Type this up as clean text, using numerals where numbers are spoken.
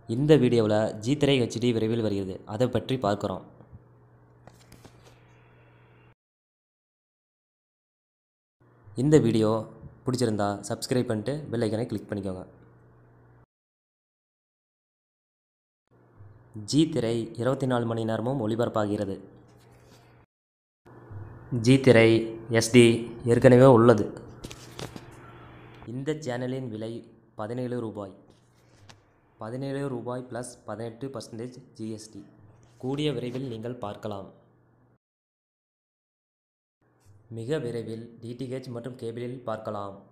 இந்த வீடியோவில் ஜி3 HD விரைவில் வருகிறது, அதை பற்றி பார்க்குறோம். இந்த வீடியோ பிடிச்சிருந்தா சப்ஸ்கிரைப் பண்ணிட்டு பெல் ஐக்கனை கிளிக் பண்ணிக்கோங்க. ஜி3 24 மணி நேரமும் ஒளிபரப்பாகிறது. ஜி3 SD ஏற்கனவே உள்ளது. இந்த சேனலின் விலை 17 ரூபாய். 17 ரூபாய் ப்ளஸ் 18% GST. கூடிய விரைவில் நீங்கள் பார்க்கலாம். மிக விரைவில் DTH மற்றும் கேபிளில் பார்க்கலாம்.